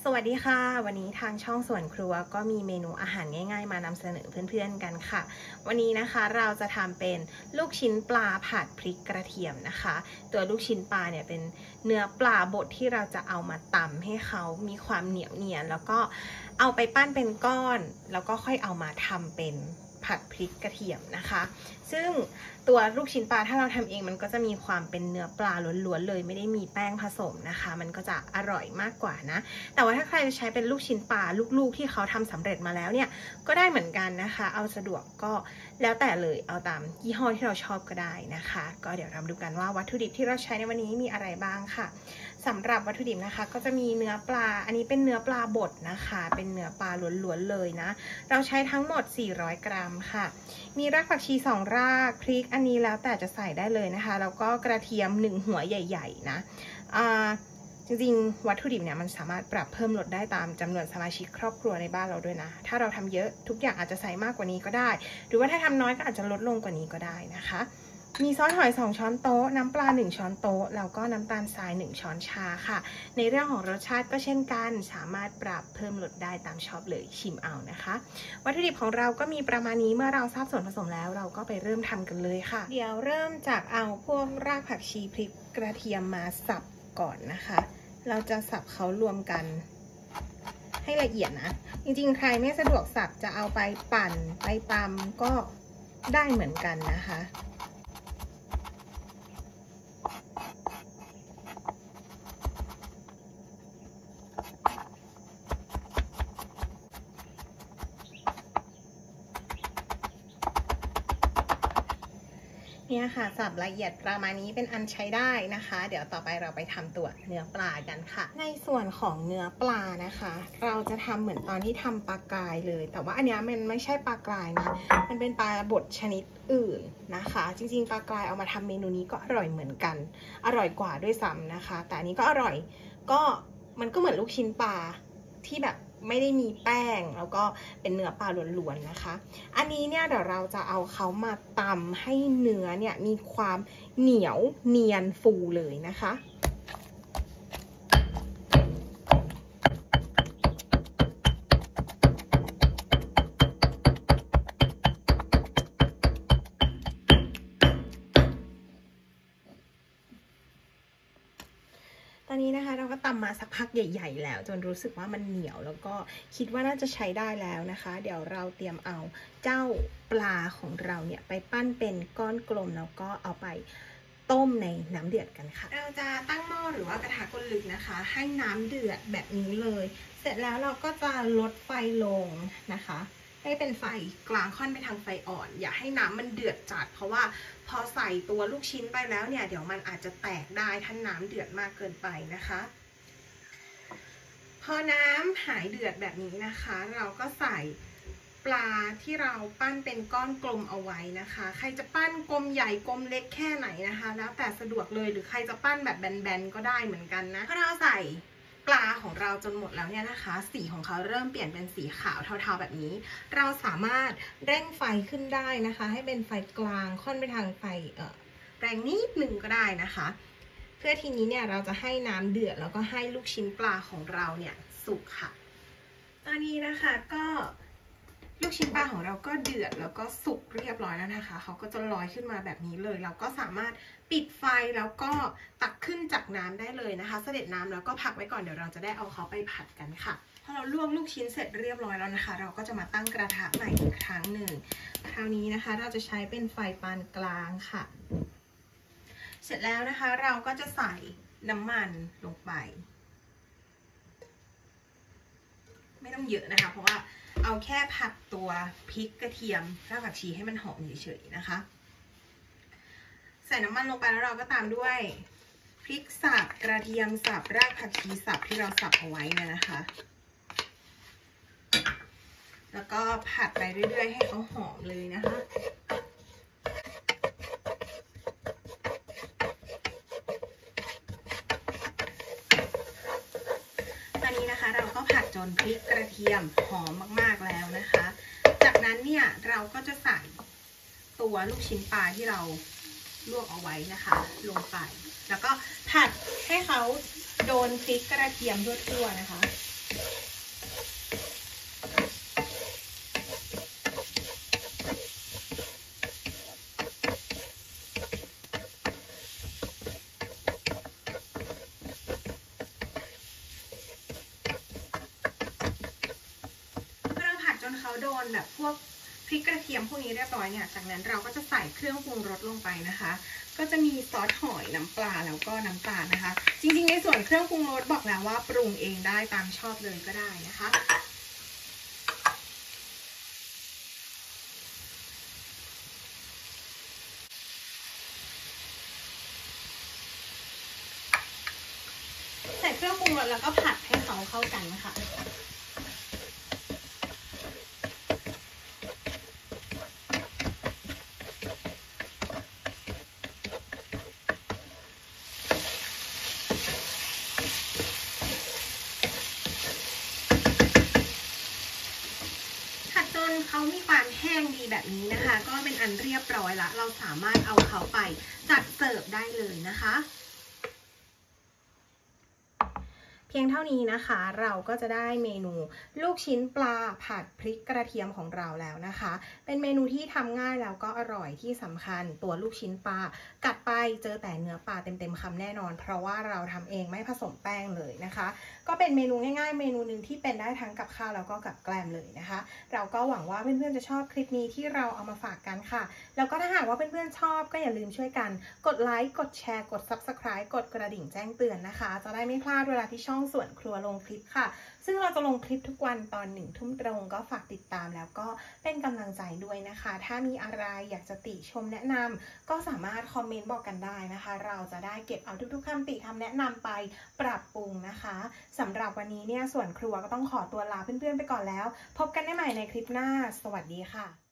สวัสดีค่ะวันนี้ทางช่องสวนครัวก็มีเมนูอาหารง่ายๆมานำเสนอเพื่อนๆกันค่ะวันนี้นะคะเราจะทำเป็นลูกชิ้นปลาผัดพริกกระเทียมนะคะตัวลูกชิ้นปลาเนี่ยเป็นเนื้อปลาบดที่เราจะเอามาตำให้เขามีความเหนียวเนียนแล้วก็เอาไปปั้นเป็นก้อนแล้วก็ค่อยเอามาทำเป็นผัดพริกกระเทียมนะคะซึ่งตัวลูกชิ้นปลาถ้าเราทำเองมันก็จะมีความเป็นเนื้อปลาล้วนๆเลยไม่ได้มีแป้งผสมนะคะมันก็จะอร่อยมากกว่านะแต่ว่าถ้าใครจะใช้เป็นลูกชิ้นปลาลูกๆที่เขาทำสำเร็จมาแล้วเนี่ยก็ได้เหมือนกันนะคะเอาสะดวกก็แล้วแต่เลยเอาตามยี่ห้อที่เราชอบก็ได้นะคะก็เดี๋ยวเราดูกันว่าวัตถุดิบที่เราใช้ในวันนี้มีอะไรบ้างค่ะสำหรับวัตถุดิบนะคะก็จะมีเนื้อปลาอันนี้เป็นเนื้อปลาบดนะคะเป็นเนื้อปลาล้วนๆเลยนะเราใช้ทั้งหมด400 กรัมค่ะมีรากผักชี2 รากพริกอันนี้แล้วแต่จะใส่ได้เลยนะคะแล้วก็กระเทียม1 หัวใหญ่ๆนะจริงๆวัตถุดิบเนี่ยมันสามารถปรับเพิ่มลดได้ตามจำนวนสมาชิกครอบครัวในบ้านเราด้วยนะถ้าเราทำเยอะทุกอย่างอาจจะใส่มากกว่านี้ก็ได้หรือว่าถ้าทำน้อยก็อาจจะลดลงกว่านี้ก็ได้นะคะมีซอสหอย2 ช้อนโต๊ะน้ำปลา1 ช้อนโต๊ะแล้วก็น้ำตาลทราย1 ช้อนชาค่ะในเรื่องของรสชาติก็เช่นกันสามารถปรับเพิ่มลดได้ตามชอบเลยชิมเอานะคะวัตถุดิบของเราก็มีประมาณนี้เมื่อเราทราบส่วนผสมแล้วเราก็ไปเริ่มทำกันเลยค่ะเดี๋ยวเริ่มจากเอาพวกรากผักชีพริกกระเทียมมาสับก่อนนะคะเราจะสับเขารวมกันให้ละเอียดนะจริงๆใครไม่สะดวกสับจะเอาไปปั่นไปตำก็ได้เหมือนกันนะคะเนี่ยค่ะสับละเอียดประมาณนี้เป็นอันใช้ได้นะคะเดี๋ยวต่อไปเราไปทำตัวเนื้อปลากันค่ะในส่วนของเนื้อปลานะคะเราจะทำเหมือนตอนที่ทำปลากรายเลยแต่ว่าอันนี้มันไม่ใช่ปลากรายนะมันเป็นปลาบดชนิดอื่นนะคะจริงๆปลากรายเอามาทำเมนูนี้ก็อร่อยเหมือนกันอร่อยกว่าด้วยซ้ำนะคะแต่อันนี้ก็อร่อยก็มันก็เหมือนลูกชิ้นปลาที่แบบไม่ได้มีแป้งแล้วก็เป็นเนื้อปลาล้วนๆนะคะอันนี้เนี่ยเดี๋ยวเราจะเอาเขามาตำให้เนื้อเนี่ยมีความเหนียวเนียนฟูเลยนะคะตอนนี้นะคะเราก็ตำมาสักพักใหญ่ๆแล้วจนรู้สึกว่ามันเหนียวแล้วก็คิดว่าน่าจะใช้ได้แล้วนะคะเดี๋ยวเราเตรียมเอาเจ้าปลาของเราเนี่ยไปปั้นเป็นก้อนกลมแล้วก็เอาไปต้มในน้ำเดือดกันค่ะเราจะตั้งหม้อหรือว่ากระทะก้นลึกนะคะให้น้ำเดือดแบบนี้เลยเสร็จแล้วเราก็จะลดไฟลงนะคะให้เป็นไฟกลางค่อนไปทางไฟอ่อนอย่าให้น้ำมันเดือดจัดเพราะว่าพอใส่ตัวลูกชิ้นไปแล้วเนี่ยเดี๋ยวมันอาจจะแตกได้ถ้าน้ำเดือดมากเกินไปนะคะพอน้ำหายเดือดแบบนี้นะคะเราก็ใส่ปลาที่เราปั้นเป็นก้อนกลมเอาไว้นะคะใครจะปั้นกลมใหญ่กลมเล็กแค่ไหนนะคะแล้วแต่สะดวกเลยหรือใครจะปั้นแบบแบนๆก็ได้เหมือนกันนะถ้าเราใส่ปลาของเราจนหมดแล้วเนี่ยนะคะสีของเขาเริ่มเปลี่ยนเป็นสีขาวเทาๆแบบนี้เราสามารถเร่งไฟขึ้นได้นะคะให้เป็นไฟกลางค่อนไปทางไฟแรงนิดนึงก็ได้นะคะเพื่อทีนี้เนี่ยเราจะให้น้ำเดือดแล้วก็ให้ลูกชิ้นปลาของเราเนี่ยสุกค่ะตอนนี้นะคะก็ลูกชิ้นปลาของเราก็เดือดแล้วก็สุกเรียบร้อยแล้วนะคะเขาก็จะลอยขึ้นมาแบบนี้เลยเราก็สามารถปิดไฟแล้วก็ตักขึ้นจากน้ำได้เลยนะคะเสด็จน้ำแล้วก็พักไว้ก่อนเดี๋ยวเราจะได้เอาเขาไปผัดกันค่ะพอเราลวกลูกชิ้นเสร็จเรียบร้อยแล้วนะคะเราก็จะมาตั้งกระทะใหม่อีกครั้งหนึ่งคราวนี้นะคะเราจะใช้เป็นไฟปานกลางค่ะเสร็จแล้วนะคะเราก็จะใส่น้ำมันลงไปไม่ต้องเยอะนะคะเพราะว่าเอาแค่ผัดตัวพริกกระเทียมรากผักชีให้มันหอมเฉยๆนะคะใส่น้ำมันลงไปแล้วเราก็ตามด้วยพริกสับกระเทียมสับรากผักชีสับที่เราสับเอาไว้เนี่ยนะคะแล้วก็ผัดไปเรื่อยๆให้เขาหอมเลยนะคะตอนนี้นะคะเราก็ผัดจนพริกกระเทียมหอมมากๆแล้วนะคะจากนั้นเนี่ยเราก็จะใส่ตัวลูกชิ้นปลาที่เราลวกเอาไว้นะคะลงไปแล้วก็ผัดให้เขาโดนพริกกระเทียมทั่วๆนะคะโดนแบบพวกพริกกระเทียมพวกนี้เรียบร้อยเนี่ยจากนั้นเราก็จะใส่เครื่องปรุงรสลงไปนะคะก็จะมีซอสหอยน้ำปลาแล้วก็น้ำตาลนะคะจริงๆในส่วนเครื่องปรุงรสบอกแล้วว่าปรุงเองได้ตามชอบเลยก็ได้นะคะใส่เครื่องปรุงรสแล้วก็ผัดให้เขาเข้ากันค่ะจนเขามีความแห้งดีแบบนี้นะคะก็เป็นอันเรียบร้อยละเราสามารถเอาเขาไปจัดเสิร์ฟได้เลยนะคะเพียงเท่านี้นะคะเราก็จะได้เมนูลูกชิ้นปลาผัดพริกกระเทียมของเราแล้วนะคะเป็นเมนูที่ทำง่ายแล้วก็อร่อยที่สำคัญตัวลูกชิ้นปลากัดไปเจอแต่เนื้อปลาเต็มๆคำแน่นอนเพราะว่าเราทำเองไม่ผสมแป้งเลยนะคะก็เป็นเมนูง่ายๆเมนูหนึ่งที่เป็นได้ทั้งกับข้าวแล้วก็กับแกล้มเลยนะคะเราก็หวังว่าเพื่อนๆจะชอบคลิปนี้ที่เราเอามาฝากกันค่ะแล้วก็ถ้าหากว่าเพื่อนๆชอบก็อย่าลืมช่วยกันกดไลค์กดแชร์กด Subscribe กดกระดิ่งแจ้งเตือนนะคะจะได้ไม่พลาดเวลาที่ช่องส่วนครัวลงคลิปค่ะซึ่งเราจะลงคลิปทุกวันตอน1 ทุ่มตรงก็ฝากติดตามแล้วก็เป็นกำลังใจด้วยนะคะถ้ามีอะไรอยากจะติชมแนะนำก็สามารถคอมเมนต์บอกกันได้นะคะเราจะได้เก็บเอาทุกๆคำติคำแนะนำไปปรับปรุงนะคะสำหรับวันนี้เนี่ยส่วนครัวก็ต้องขอตัวลาเพื่อนๆไปก่อนแล้วพบกันได้ใหม่ในคลิปหน้าสวัสดีค่ะ